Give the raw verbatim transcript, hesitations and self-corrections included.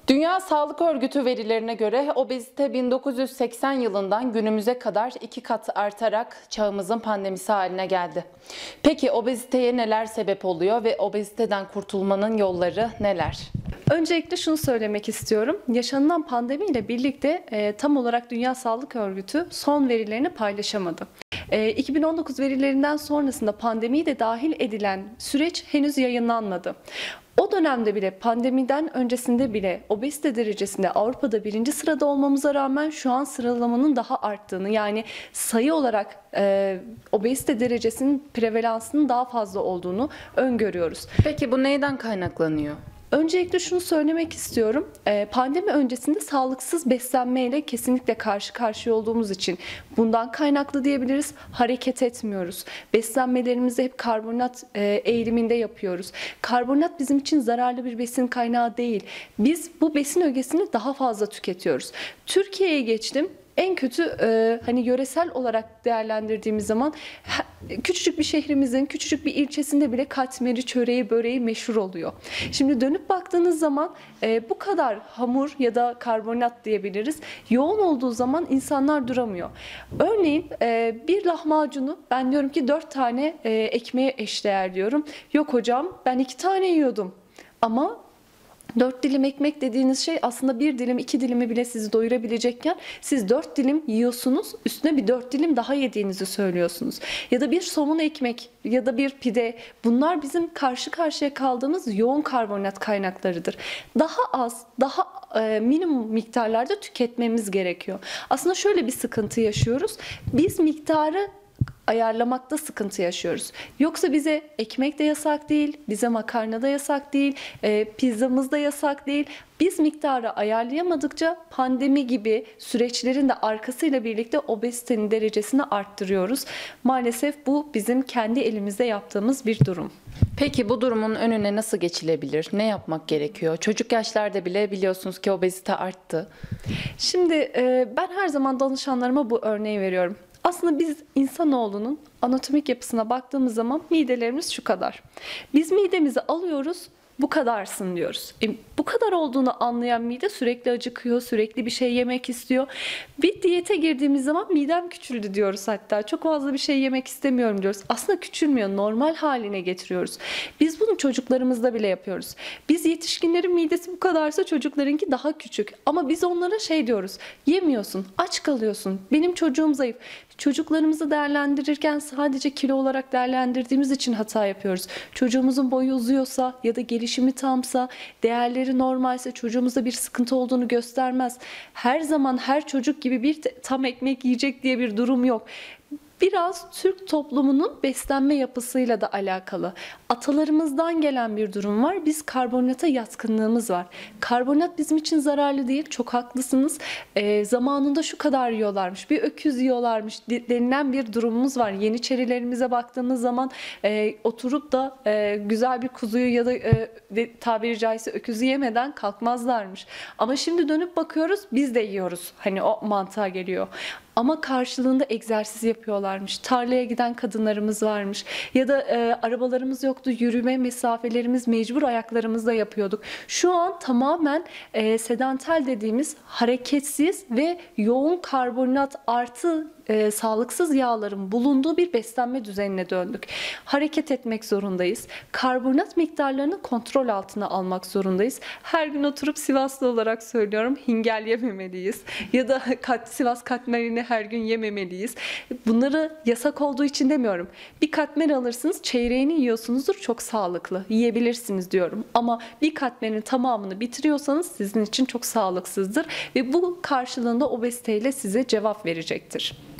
Dünya Sağlık Örgütü verilerine göre obezite bin dokuz yüz seksen yılından günümüze kadar iki kat artarak çağımızın pandemisi haline geldi. Peki obeziteye neler sebep oluyor ve obeziteden kurtulmanın yolları neler? Öncelikle şunu söylemek istiyorum. Yaşanılan pandemiyle birlikte e, tam olarak Dünya Sağlık Örgütü son verilerini paylaşamadı. E, iki bin on dokuz verilerinden sonrasında pandemiyi de dahil edilen süreç henüz yayınlanmadı. O dönemde bile, pandemiden öncesinde bile obezite derecesinde Avrupa'da birinci sırada olmamıza rağmen şu an sıralamanın daha arttığını, yani sayı olarak e, obezite derecesinin prevalansının daha fazla olduğunu öngörüyoruz. Peki bu neyden kaynaklanıyor? Öncelikle şunu söylemek istiyorum. Pandemi öncesinde sağlıksız beslenmeyle kesinlikle karşı karşıya olduğumuz için bundan kaynaklı diyebiliriz. Hareket etmiyoruz. Beslenmelerimizi hep karbonhidrat eğiliminde yapıyoruz. Karbonhidrat bizim için zararlı bir besin kaynağı değil. Biz bu besin ögesini daha fazla tüketiyoruz. Türkiye'ye geçtim. En kötü e, hani yöresel olarak değerlendirdiğimiz zaman küçücük bir şehrimizin, küçücük bir ilçesinde bile katmeri, çöreği, böreği meşhur oluyor. Şimdi dönüp baktığınız zaman e, bu kadar hamur ya da karbonhidrat diyebiliriz. Yoğun olduğu zaman insanlar duramıyor. Örneğin e, bir lahmacunu ben diyorum ki dört tane e, ekmeğe eşdeğer diyorum. Yok hocam ben iki tane yiyordum ama dört dilim ekmek dediğiniz şey aslında bir dilim, iki dilimi bile sizi doyurabilecekken siz dört dilim yiyorsunuz, üstüne bir dört dilim daha yediğinizi söylüyorsunuz. Ya da bir somun ekmek ya da bir pide, bunlar bizim karşı karşıya kaldığımız yoğun karbonhidrat kaynaklarıdır. Daha az, daha e, minimum miktarlarda tüketmemiz gerekiyor. Aslında şöyle bir sıkıntı yaşıyoruz. Biz miktarı ayarlamakta sıkıntı yaşıyoruz. Yoksa bize ekmek de yasak değil, bize makarna da yasak değil, e, pizzamız da yasak değil. Biz miktarı ayarlayamadıkça pandemi gibi süreçlerin de arkasıyla birlikte obezitenin derecesini arttırıyoruz. Maalesef bu bizim kendi elimizde yaptığımız bir durum. Peki bu durumun önüne nasıl geçilebilir? Ne yapmak gerekiyor? Çocuk yaşlarda bile biliyorsunuz ki obezite arttı. Şimdi e, ben her zaman danışanlarıma bu örneği veriyorum. Aslında biz insanoğlunun anatomik yapısına baktığımız zaman midelerimiz şu kadar. Biz midemizi alıyoruz, bu kadarsın diyoruz. E, bu kadar olduğunu anlayan mide sürekli acıkıyor, sürekli bir şey yemek istiyor. Bir diyete girdiğimiz zaman midem küçüldü diyoruz hatta. Çok fazla bir şey yemek istemiyorum diyoruz. Aslında küçülmüyor, normal haline getiriyoruz. Biz bunu çocuklarımızda bile yapıyoruz. Biz yetişkinlerin midesi bu kadarsa çocuklarınki daha küçük. Ama biz onlara şey diyoruz, yemiyorsun, aç kalıyorsun, benim çocuğum zayıf. Çocuklarımızı değerlendirirken sadece kilo olarak değerlendirdiğimiz için hata yapıyoruz. Çocuğumuzun boyu uzuyorsa ya da gelişimi tamsa, değerleri normalse çocuğumuzda bir sıkıntı olduğunu göstermez. Her zaman her çocuk gibi bir tam ekmek yiyecek diye bir durum yok. Biraz Türk toplumunun beslenme yapısıyla da alakalı. Atalarımızdan gelen bir durum var. Biz karbonhidrata yatkınlığımız var. Karbonhidrat bizim için zararlı değil. Çok haklısınız. E, zamanında şu kadar yiyorlarmış, bir öküz yiyorlarmış denilen bir durumumuz var. Yeniçerilerimize baktığımız zaman e, oturup da e, güzel bir kuzuyu ya da e, tabiri caizse öküzü yemeden kalkmazlarmış. Ama şimdi dönüp bakıyoruz, biz de yiyoruz. Hani o mantığa geliyor. Ama karşılığında egzersiz yapıyorlarmış. Tarlaya giden kadınlarımız varmış. Ya da e, arabalarımız yoktu. Yürüme mesafelerimiz mecbur ayaklarımızla yapıyorduk. Şu an tamamen e, sedantel dediğimiz hareketsiz ve yoğun karbonhidrat artı e, sağlıksız yağların bulunduğu bir beslenme düzenine döndük. Hareket etmek zorundayız. Karbonhidrat miktarlarını kontrol altına almak zorundayız. Her gün oturup Sivaslı olarak söylüyorum, hingel yememeliyiz. Ya da kat, Sivas katmerini her gün yememeliyiz. Bunları yasak olduğu için demiyorum. Bir katmer alırsınız, çeyreğini yiyorsunuzdur, çok sağlıklı. Yiyebilirsiniz diyorum. Ama bir katmerin tamamını bitiriyorsanız sizin için çok sağlıksızdır. Ve bu karşılığında obeziteyle size cevap verecektir.